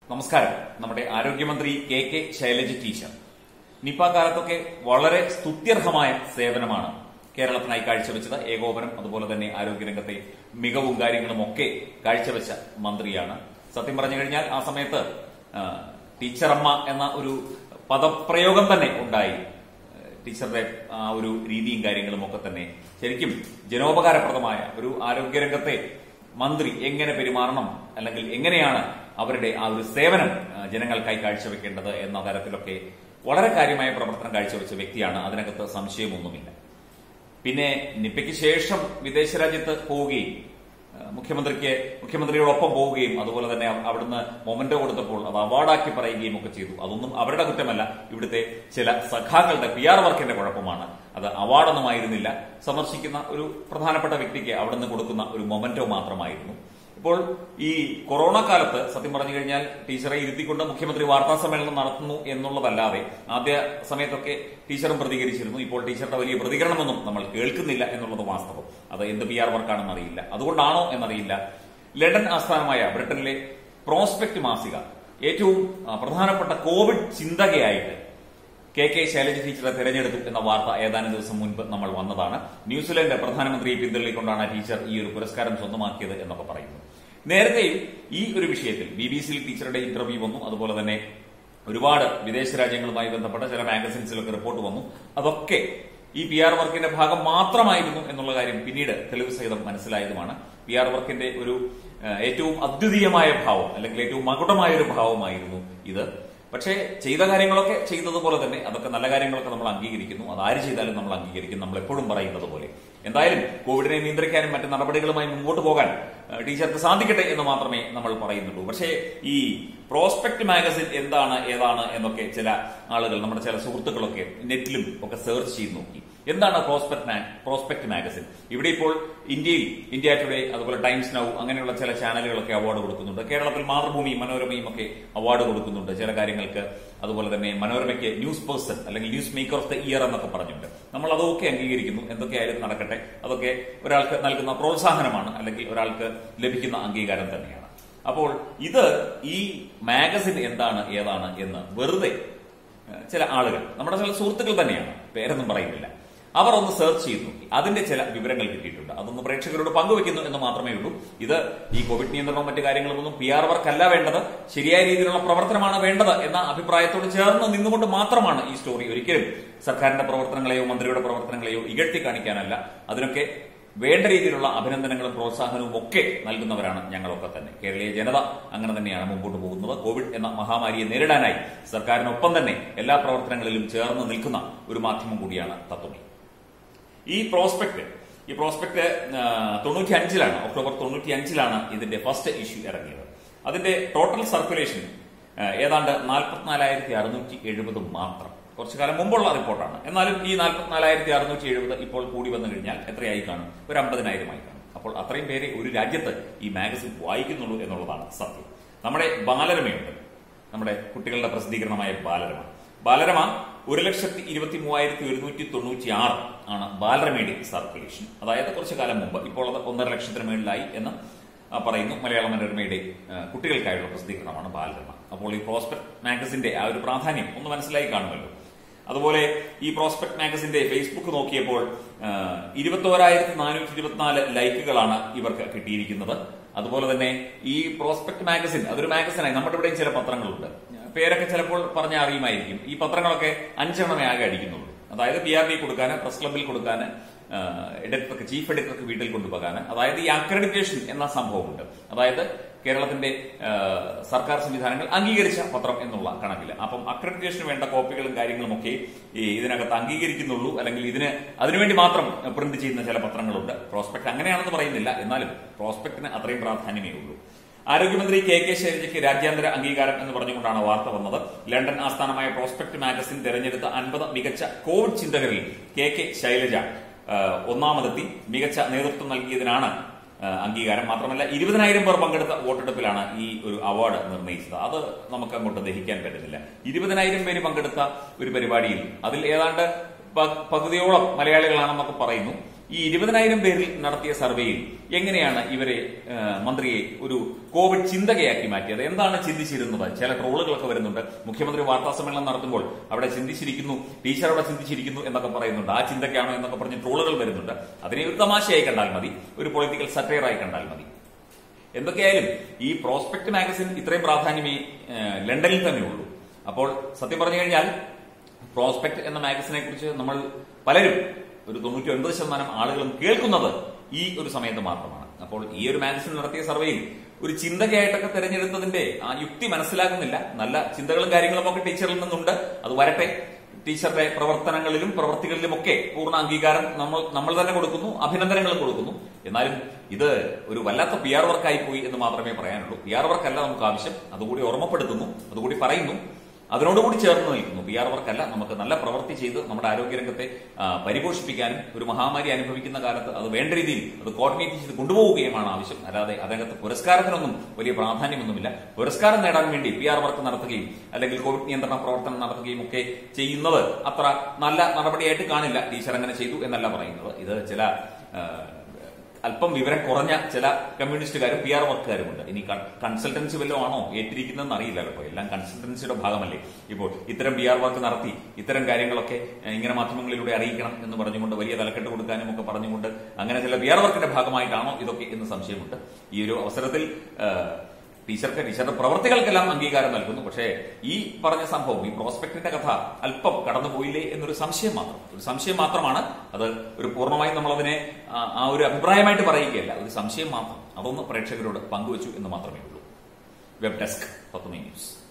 നമസ്കാരം. നമ്മുടെ ആരോഗ്യമന്ത്രി കെ ശൈലജ ടീച്ചർ നിപ കാലത്തൊക്കെ വളരെ സ്തുത്യർഹമായ സേവനമാണ് കേരളത്തിനായി കാഴ്ചവെച്ചത്. ഏകോപനം, അതുപോലെ തന്നെ ആരോഗ്യരംഗത്തെ മികവും കാര്യങ്ങളും ഒക്കെ കാഴ്ചവെച്ച മന്ത്രിയാണ്. സത്യം പറഞ്ഞു കഴിഞ്ഞാൽ ആ സമയത്ത് ടീച്ചറമ്മ എന്ന ഒരു പദപ്രയോഗം തന്നെ ഉണ്ടായി. ടീച്ചറുടെ ആ ഒരു രീതിയും കാര്യങ്ങളും ഒക്കെ തന്നെ ശരിക്കും ജനോപകാരപ്രദമായ ഒരു ആരോഗ്യരംഗത്തെ മന്ത്രി എങ്ങനെ പെരുമാറണം, അല്ലെങ്കിൽ എങ്ങനെയാണ് അവരുടെ ആ ഒരു സേവനം ജനങ്ങൾക്കായി കാഴ്ചവെക്കേണ്ടത് എന്ന തരത്തിലൊക്കെ വളരെ കാര്യമായ പ്രവർത്തനം കാഴ്ചവെച്ച വ്യക്തിയാണ്. അതിനകത്ത് സംശയമൊന്നുമില്ല. പിന്നെ നിപയ്ക്ക് ശേഷം വിദേശ രാജ്യത്ത് പോവുകയും മുഖ്യമന്ത്രിയോടൊപ്പം പോവുകയും അതുപോലെ തന്നെ അവിടുന്ന് മൊമെന്റോ കൊടുത്തപ്പോൾ അത് അവാർഡാക്കി പറയുകയും ഒക്കെ ചെയ്തു. അതൊന്നും അവരുടെ കുറ്റമല്ല, ഇവിടുത്തെ ചില സഖാക്കളുടെ PR വർക്കിന്റെ കുഴപ്പമാണ്. അത് അവാർഡൊന്നുമായിരുന്നില്ല. സന്ദർശിക്കുന്ന ഒരു പ്രധാനപ്പെട്ട വ്യക്തിക്ക് അവിടുന്ന് കൊടുക്കുന്ന ഒരു മൊമെന്റോ മാത്രമായിരുന്നു. ഇപ്പോൾ ഈ കൊറോണ കാലത്ത് സത്യം പറഞ്ഞു കഴിഞ്ഞാൽ ടീച്ചറെ ഇരുത്തിക്കൊണ്ട് മുഖ്യമന്ത്രി വാർത്താ സമ്മേളനം നടത്തുന്നു എന്നുള്ളതല്ലാതെ ആദ്യ സമയത്തൊക്കെ ടീച്ചറും പ്രതികരിച്ചിരുന്നു. ഇപ്പോൾ ടീച്ചറുടെ വലിയ പ്രതികരണമൊന്നും നമ്മൾ കേൾക്കുന്നില്ല എന്നുള്ളത് വാസ്തവം. അത് എന്ത് PR വർക്കാണെന്ന് അറിയില്ല, അതുകൊണ്ടാണോ എന്നറിയില്ല. ലണ്ടൻ ആസ്ഥാനമായ ബ്രിട്ടനിലെ പ്രോസ്പെക്ട് മാസിക ഏറ്റവും പ്രധാനപ്പെട്ട കോവിഡ് ചിന്തകയായിട്ട് കെ ശൈലജ ടീച്ചറെ തെരഞ്ഞെടുത്തു എന്ന വാർത്ത ഏതാനും ദിവസം മുൻപ് നമ്മൾ വന്നതാണ്. ന്യൂസിലൻഡ് പ്രധാനമന്ത്രിയെ പിന്തള്ളിക്കൊണ്ടാണ് ടീച്ചർ ഈ ഒരു പുരസ്കാരം സ്വന്തമാക്കിയത് എന്നൊക്കെ പറയുന്നു. നേരത്തെയും ഈ ഒരു വിഷയത്തിൽ BBC ടീച്ചറുടെ ഇന്റർവ്യൂ വന്നു. അതുപോലെ തന്നെ ഒരുപാട് വിദേശ രാജ്യങ്ങളുമായി ബന്ധപ്പെട്ട ചില മാഗസിൻസിലൊക്കെ റിപ്പോർട്ട് വന്നു. അതൊക്കെ ഈ PR വർക്കിന്റെ ഭാഗം മാത്രമായിരുന്നു എന്നുള്ള കാര്യം പിന്നീട് തെളിവ് സഹിതം മനസ്സിലായതുമാണ്. PR വർക്കിന്റെ ഒരു ഏറ്റവും അദ്വിതീയമായ ഭാവം, അല്ലെങ്കിൽ ഏറ്റവും മകുടമായ ഒരു ഭാവമായിരുന്നു ഇത്. പക്ഷേ ചെയ്ത കാര്യങ്ങളൊക്കെ ചെയ്തതുപോലെ തന്നെ അതൊക്കെ നല്ല കാര്യങ്ങളൊക്കെ നമ്മൾ അംഗീകരിക്കുന്നു. അത് ആര് ചെയ്താലും നമ്മൾ അംഗീകരിക്കും, നമ്മൾ എപ്പോഴും പറയുന്നത് പോലെ. എന്തായാലും കോവിഡിനെ നിയന്ത്രിക്കാനും മറ്റ് നടപടികളുമായി മുമ്പോട്ട് പോകാൻ ടീച്ചർക്ക് സാധിക്കട്ടെ എന്ന് മാത്രമേ നമ്മൾ പറയുന്നുള്ളൂ. പക്ഷേ ഈ പ്രോസ്പെക്ട് മാഗസിൻ എന്താണ് ഏതാണ് എന്നൊക്കെ ചില ആളുകൾ, നമ്മുടെ ചില സുഹൃത്തുക്കളൊക്കെ നെറ്റിലും ഒക്കെ സെർച്ച് ചെയ്ത് നോക്കി. എന്താണ് പ്രോസ്പെക്ട് മാഗസിൻ? ഇവിടെ ഇപ്പോൾ ഇന്ത്യ ടുഡേ, അതുപോലെ ടൈംസ് നൗ, അങ്ങനെയുള്ള ചില ചാനലുകളൊക്കെ അവാർഡ് കൊടുക്കുന്നുണ്ട്. കേരളത്തിൽ മാതൃഭൂമിയും മനോരമയും ഒക്കെ അവാർഡ് കൊടുക്കുന്നുണ്ട് ചില കാര്യങ്ങൾക്ക്. അതുപോലെ തന്നെ മനോരമയ്ക്ക് ന്യൂസ് പേഴ്സൺ അല്ലെങ്കിൽ news maker of the year എന്നൊക്കെ പറഞ്ഞിട്ടുണ്ട്. നമ്മൾ അതൊക്കെ അംഗീകരിക്കുന്നു. എന്തൊക്കെയായാലും നടക്കട്ടെ. അതൊക്കെ ഒരാൾക്ക് നൽകുന്ന പ്രോത്സാഹനമാണ്, അല്ലെങ്കിൽ ഒരാൾക്ക് ലഭിക്കുന്ന അംഗീകാരം തന്നെയാണ്. അപ്പോൾ ഈ മാഗസിൻ എന്താണ് ഏതാണ് എന്ന് വെറുതെ ചില ആളുകൾ, നമ്മുടെ ചില സുഹൃത്തുക്കൾ തന്നെയാണ്, പേരൊന്നും പറയുന്നില്ല, അവർ ഒന്ന് സെർച്ച് ചെയ്ത് നോക്കി. അതിന്റെ ചില വിവരങ്ങൾ കിട്ടിയിട്ടുണ്ട്. അതൊന്ന് പ്രേക്ഷകരോട് പങ്കുവെക്കുന്നു എന്ന് മാത്രമേ ഉള്ളൂ. ഇത് ഈ കോവിഡ് നിയന്ത്രണവും മറ്റു കാര്യങ്ങളൊന്നും PR വർക്കല്ല വേണ്ടത്, ശരിയായ രീതിയിലുള്ള പ്രവർത്തനമാണ് വേണ്ടത് എന്ന അഭിപ്രായത്തോട് ചേർന്ന് നിന്നുകൊണ്ട് മാത്രമാണ് ഈ സ്റ്റോറി. ഒരിക്കലും സർക്കാരിന്റെ പ്രവർത്തനങ്ങളെയോ മന്ത്രിയുടെ പ്രവർത്തനങ്ങളെയോ ഇകഴ്ത്തി കാണിക്കാനല്ല. അതിനൊക്കെ വേണ്ട രീതിയിലുള്ള അഭിനന്ദനങ്ങളും പ്രോത്സാഹനവും ഒക്കെ നൽകുന്നവരാണ് ഞങ്ങളൊക്കെ തന്നെ. കേരളീയ ജനത അങ്ങനെ തന്നെയാണ് മുമ്പോട്ട് പോകുന്നത്. കോവിഡ് എന്ന മഹാമാരിയെ നേരിടാനായി സർക്കാരിനൊപ്പം തന്നെ എല്ലാ പ്രവർത്തനങ്ങളിലും ചേർന്ന് നിൽക്കുന്ന ഒരു മാധ്യമം കൂടിയാണ് തത്വമി. ഈ പ്രോസ്പെക്ട് 95-ലാണ്, ഒക്ടോബർ 95-ലാണ് ഇതിന്റെ ഫസ്റ്റ് ഇഷ്യൂ ഇറങ്ങിയത്. അതിന്റെ ടോട്ടൽ സർക്കുലേഷൻ ഏതാണ്ട് 44,670 മാത്രം. കുറച്ചു കാലം മുമ്പുള്ള റിപ്പോർട്ടാണ്. എന്നാലും ഈ 44,670 ഇപ്പോൾ കൂടി വന്നു കഴിഞ്ഞാൽ എത്രയായി കാണും? ഒരു 50,000 ആയി കാണും. അപ്പോൾ അത്രയും പേരെ ഒരു രാജ്യത്ത് ഈ മാഗസിൻ വായിക്കുന്നുള്ളൂ എന്നുള്ളതാണ് സത്യം. നമ്മുടെ ബാലരമയുണ്ട്, നമ്മുടെ കുട്ടികളുടെ പ്രസിദ്ധീകരണമായ ബാലരമ 1,23,196 ആണ് ബാലരമയുടെ സർക്കുലേഷൻ. അതായത് കുറച്ചു കാലം മുമ്പ്. ഇപ്പോൾ അത് 1.5 ലക്ഷത്തിന് മേളിലായി എന്ന് പറയുന്നു. മലയാള മനോരമയുടെ കുട്ടികൾക്കായുള്ള പ്രസിദ്ധീകരണമാണ് ബാലരമ. അപ്പോൾ ഈ പ്രോസ്പെക്ട് മാഗസിന്റെ ആ ഒരു പ്രാധാന്യം ഒന്ന് മനസ്സിലായി കാണുമല്ലോ. അതുപോലെ ഈ പ്രോസ്പെക്ട് മാഗസിന്റെ ഫേസ്ബുക്ക് നോക്കിയപ്പോൾ 21,424 ലൈക്കുകളാണ് ഇവർക്ക് കിട്ടിയിരിക്കുന്നത്. അതുപോലെ തന്നെ ഈ പ്രോസ്പെക്ട് മാഗസിൻ അതൊരു മാഗസിനായി, നമ്മുടെ ഇവിടെയും ചില പത്രങ്ങളുണ്ട്, പേരൊക്കെ ചിലപ്പോൾ പറഞ്ഞാൽ അറിയുമായിരിക്കും. ഈ പത്രങ്ങളൊക്കെ 5 എണ്ണമേ ആകെ അടിക്കുന്നുള്ളൂ. അതായത് PRB കൊടുക്കാൻ, പ്രസ് ക്ലബിൽ കൊടുക്കാൻ, ചീഫ് എഡിറ്റർക്ക് വീട്ടിൽ കൊണ്ടുപോകാൻ. അതായത് ഈ അക്രഡിറ്റേഷൻ എന്ന സംഭവമുണ്ട്. അതായത് കേരളത്തിന്റെ സർക്കാർ സംവിധാനങ്ങൾ അംഗീകരിച്ച പത്രം എന്നുള്ള കണക്കിൽ. അപ്പം അക്രഡിറ്റേഷന് വേണ്ട കോപ്പികളും കാര്യങ്ങളും ഒക്കെ ഇതിനകത്ത് അംഗീകരിക്കുന്നുള്ളൂ, അല്ലെങ്കിൽ അതിനുവേണ്ടി മാത്രം പ്രിന്റ് ചെയ്യുന്ന ചില പത്രങ്ങളുണ്ട്. പ്രോസ്പെക്ട് അങ്ങനെയാണെന്ന് പറയുന്നില്ല, എന്നാലും പ്രോസ്പെക്ടിന് അത്രയും പ്രാധാന്യമേ ഉള്ളൂ. ആരോഗ്യമന്ത്രി കെ ശൈലജയ്ക്ക് രാജ്യാന്തര അംഗീകാരം എന്ന് പറഞ്ഞുകൊണ്ടാണ് വാർത്ത വന്നത്. ലണ്ടൻ ആസ്ഥാനമായ പ്രോസ്പെക്ട് മാഗസിൻ തെരഞ്ഞെടുത്ത 50 മികച്ച കോവിഡ് ചിന്തകരിൽ കെ ശൈലജ ഒന്നാമതെത്തി. മികച്ച നേതൃത്വം നൽകിയതിനാണ് അംഗീകാരം. മാത്രമല്ല 20,000 പേർ പങ്കെടുത്ത വോട്ടെടുപ്പിലാണ് ഈ ഒരു അവാർഡ് നിർണയിച്ചത്. അത് നമുക്ക് അങ്ങോട്ട് ദഹിക്കാൻ പറ്റുന്നില്ല. 20,000 പേര് പങ്കെടുത്ത ഒരു പരിപാടിയിൽ അതിൽ ഏതാണ്ട് പകുതിയോളം മലയാളികളാണെന്നൊക്കെ പറയുന്നു. ഈ 20,000 പേരിൽ നടത്തിയ സർവേയിൽ എങ്ങനെയാണ് ഇവരെ മന്ത്രിയെ ഒരു കോവിഡ് ചിന്തകയാക്കി മാറ്റിയത്? എന്താണ് ചിന്തിച്ചിരുന്നത്? ചില ട്രോളുകളൊക്കെ വരുന്നുണ്ട്. മുഖ്യമന്ത്രി വാർത്താ സമ്മേളനം നടത്തുമ്പോൾ അവിടെ ചിന്തിച്ചിരിക്കുന്നു, ടീച്ചർ അവിടെ ചിന്തിച്ചിരിക്കുന്നു എന്നൊക്കെ പറയുന്നുണ്ട്. ആ ചിന്തയ്ക്കാണോ എന്നൊക്കെ പറഞ്ഞ് ട്രോളുകൾ വരുന്നുണ്ട്. അതിനെ ഒരു തമാശയായി കണ്ടാൽ മതി, ഒരു പൊളിറ്റിക്കൽ സറ്റയറായി കണ്ടാൽ മതി. എന്തൊക്കെയായാലും ഈ പ്രോസ്പെക്ട് മാഗസിൻ ഇത്രയും പ്രാധാന്യമേ ലണ്ടനിൽ തന്നെ ഉള്ളൂ. അപ്പോൾ സത്യം പറഞ്ഞു കഴിഞ്ഞാൽ പ്രോസ്പെക്ട് എന്ന മാഗസിനെ കുറിച്ച് നമ്മൾ പലരും ഒരു 99% ആളുകളും കേൾക്കുന്നത് ഈ ഒരു സമയത്ത് മാത്രമാണ്. അപ്പോൾ ഈ ഒരു മാഗസിൻ നടത്തിയ സർവേയിൽ ഒരു ചിന്തകയായിട്ടൊക്കെ തെരഞ്ഞെടുത്തതിന്റെ ആ യുക്തി മനസ്സിലാകുന്നില്ല. നല്ല ചിന്തകളും കാര്യങ്ങളും ഒക്കെ ടീച്ചറിൽ നിന്നുണ്ട്, അത് വരട്ടെ. ടീച്ചറുടെ പ്രവർത്തനങ്ങളിലും പ്രവർത്തികളിലുമൊക്കെ പൂർണ്ണ അംഗീകാരം നമ്മൾ തന്നെ കൊടുക്കുന്നു, അഭിനന്ദനങ്ങളും കൊടുക്കുന്നു. എന്നാലും ഇത് ഒരു വല്ലാത്ത PR വർക്കായി പോയി എന്ന് മാത്രമേ പറയാനുള്ളൂ. PR വർക്കല്ല നമുക്ക് ആവശ്യം, അതുകൂടി ഓർമ്മപ്പെടുത്തുന്നു, അതുകൂടി പറയുന്നു. അതിനോടുകൂടി ചേർന്ന് നിൽക്കുന്നു. PR വർക്കല്ല, നമുക്ക് നല്ല പ്രവൃത്തി ചെയ്ത് നമ്മുടെ ആരോഗ്യരംഗത്തെ പരിപോഷിപ്പിക്കാനും ഒരു മഹാമാരി അനുഭവിക്കുന്ന കാലത്ത് അത് വേണ്ട രീതിയിൽ അത് കോർഡിനേറ്റ് ചെയ്ത് കൊണ്ടുപോവുകയുമാണ് ആവശ്യം. അല്ലാതെ അതിനകത്ത് പുരസ്കാരത്തിനൊന്നും വലിയ പ്രാധാന്യമൊന്നുമില്ല. പുരസ്കാരം നേടാൻ വേണ്ടി PR വർക്ക് നടത്തുകയും അല്ലെങ്കിൽ കോവിഡ് നിയന്ത്രണ പ്രവർത്തനം നടത്തുകയും ഒക്കെ ചെയ്യുന്നത് അത്ര നല്ല നടപടിയായിട്ട് കാണില്ല. ടീച്ചർ അങ്ങനെ ചെയ്തു എന്നല്ല പറയുന്നത്. ഇത് ചില അല്പം വിവരം കുറഞ്ഞ ചില കമ്മ്യൂണിസ്റ്റുകാരും PR വർക്കുകാരുമുണ്ട്. ഇനി കൺസൾട്ടൻസി വല്ലതും ആണോ ഏറ്റിരിക്കുന്നതെന്ന് അറിയില്ല കേട്ടോ. എല്ലാം കൺസൾട്ടൻസിയുടെ ഭാഗമല്ലേ. ഇപ്പോൾ ഇത്തരം PR വർക്ക് നടത്തി ഇത്തരം കാര്യങ്ങളൊക്കെ ഇങ്ങനെ മാധ്യമങ്ങളിലൂടെ അറിയിക്കണം എന്ന് പറഞ്ഞുകൊണ്ട് വലിയ തലക്കെട്ട് കൊടുക്കാനും ഒക്കെ പറഞ്ഞുകൊണ്ട് അങ്ങനെ ചില PR വർക്കിന്റെ ഭാഗമായിട്ടാണോ ഇതൊക്കെ എന്ന് സംശയമുണ്ട്. ഈ ഒരു അവസരത്തിൽ ടീച്ചറുടെ പ്രവർത്തികൾക്കെല്ലാം അംഗീകാരം നൽകുന്നു. പക്ഷേ ഈ പറഞ്ഞ സംഭവം, ഈ പ്രോസ്പെക്ടിന്റെ കഥ അല്പം കടന്നുപോയില്ലേ എന്നൊരു സംശയം മാത്രമാണ്. അത് ഒരു പൂർണ്ണമായും നമ്മളതിനെ ആ ഒരു അഭിപ്രായമായിട്ട് പറയുകയല്ല, ഒരു സംശയം മാത്രം. അതൊന്ന് പ്രേക്ഷകരോട് പങ്കുവച്ചു എന്ന് മാത്രമേ ഉള്ളൂ. Web desk Tatwamayi news.